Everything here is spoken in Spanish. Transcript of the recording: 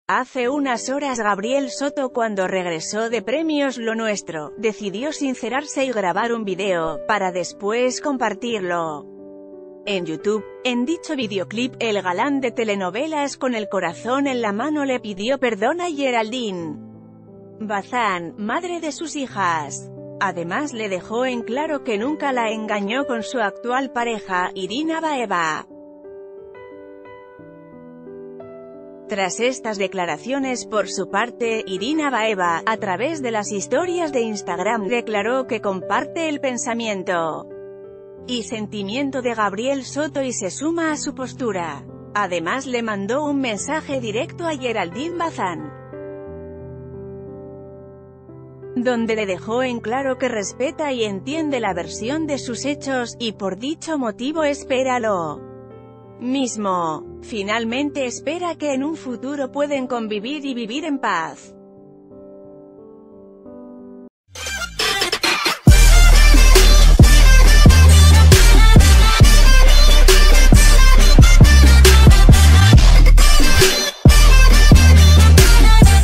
Hace unas horas Gabriel Soto, cuando regresó de Premios Lo Nuestro, decidió sincerarse y grabar un video, para después compartirlo en YouTube. En dicho videoclip, el galán de telenovelas con el corazón en la mano le pidió perdón a Geraldine Bazán, madre de sus hijas. Además le dejó en claro que nunca la engañó con su actual pareja, Irina Baeva. Tras estas declaraciones por su parte, Irina Baeva, a través de las historias de Instagram, declaró que comparte el pensamiento y sentimiento de Gabriel Soto y se suma a su postura. Además le mandó un mensaje directo a Geraldine Bazán, donde le dejó en claro que respeta y entiende la versión de sus hechos, y por dicho motivo espera lo mismo. Finalmente espera que en un futuro pueden convivir y vivir en paz.